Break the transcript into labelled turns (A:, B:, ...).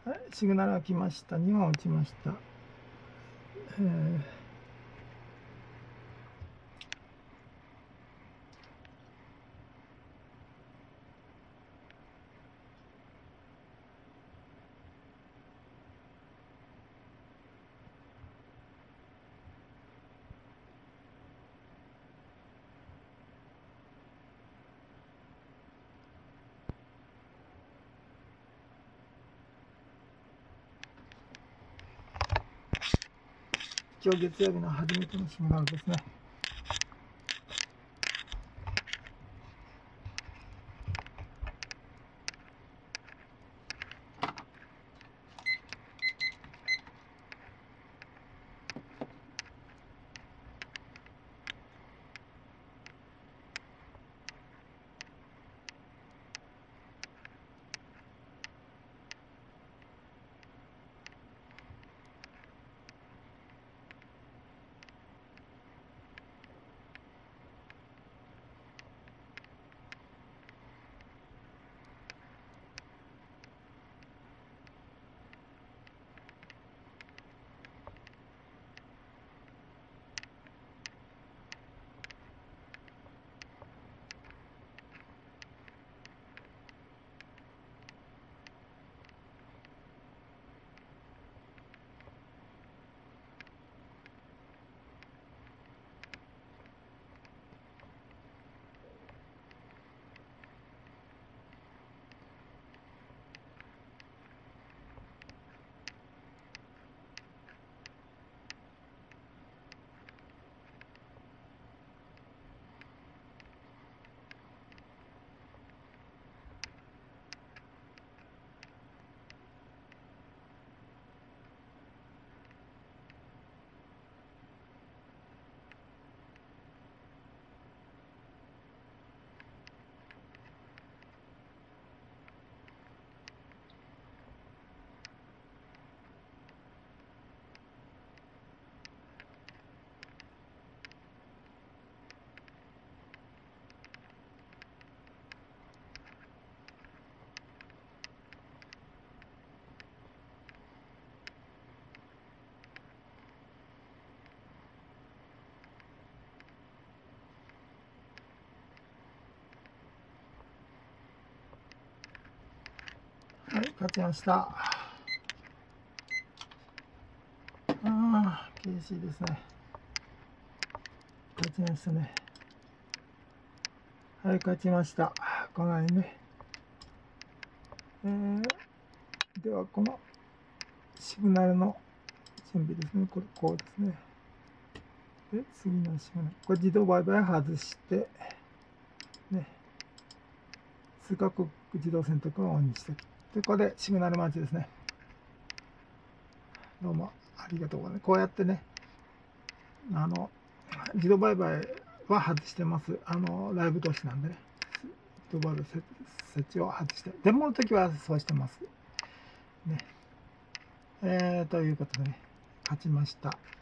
A: はい、シグナルが来ました。2本打ちました。今日月曜日の初めてのシグナルですね。はい、勝ちました。厳しいですね。勝ちましたね。はい、勝ちました。この辺ね。では、このシグナルの準備ですね。これ、こうですね。で、次のシグナル。これ、自動売買外して、ね。通過国自動選択をオンにして。で、これでシグナル待ちですね。どうもありがとうございます。こうやってね、自動売買は外してます。ライブ投資なんでね。自動売買設置を外して。デモの時はそうしてます。ね。ということでね、勝ちました。